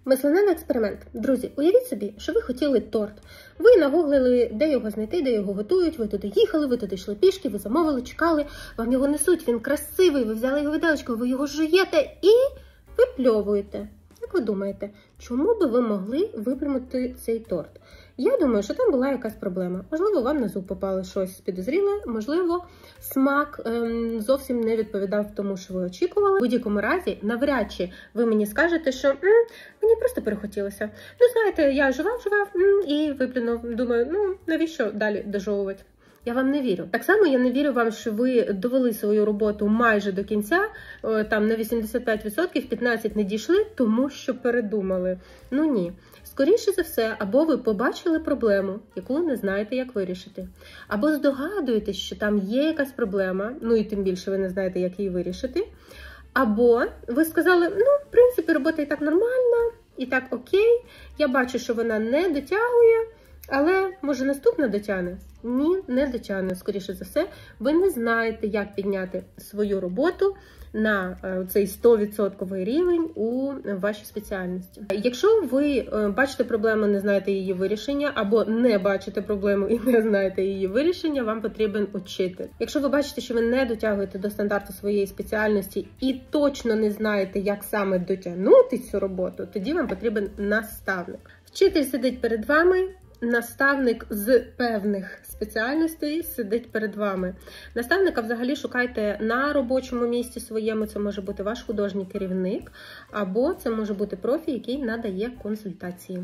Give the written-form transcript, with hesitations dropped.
Мисленевий експеримент. Друзі, уявіть собі, що ви хотіли торт. Ви нагуглили, де його знайти, де його готують, ви туди їхали, ви туди йшли пішки, ви замовили, чекали, вам його несуть, він красивий, ви взяли його виделочкою, ви його жуєте і випльовуєте. Як ви думаєте, чому би ви могли виплюнути цей торт? Я думаю, що там була якась проблема. Можливо, вам на зуб попало щось підозріле, можливо, смак зовсім не відповідав тому, що ви очікували. В будь-якому разі, навряд чи ви мені скажете, що мені просто перехотілося. Ну, знаєте, я жував і виплюнув. Думаю, навіщо далі дожовувати? Я вам не вірю. Так само я не вірю вам, що ви довели свою роботу майже до кінця, там на 85%, 15% не дійшли, тому що передумали. Ну ні. Скоріше за все, або ви побачили проблему, яку не знаєте, як вирішити, або здогадуєтесь, що там є якась проблема, ну і тим більше ви не знаєте, як її вирішити, або ви сказали, в принципі, робота і так нормальна, і так окей, я бачу, що вона не дотягує, але, може, наступна дотягне? Ні, не дотягне, скоріше за все. Ви не знаєте, як підняти свою роботу на цей 100% рівень у вашій спеціальності. Якщо ви бачите проблему, не знаєте її вирішення, або не бачите проблему і не знаєте її вирішення, вам потрібен учитель. Якщо ви бачите, що ви не дотягуєте до стандарту своєї спеціальності і точно не знаєте, як саме дотягнути цю роботу, тоді вам потрібен наставник. Вчитель сидить перед вами, наставник з певних спеціальностей сидить перед вами. Наставника взагалі шукайте на робочому місці своєму, це може бути ваш художній керівник, або це може бути профі, який надає консультації.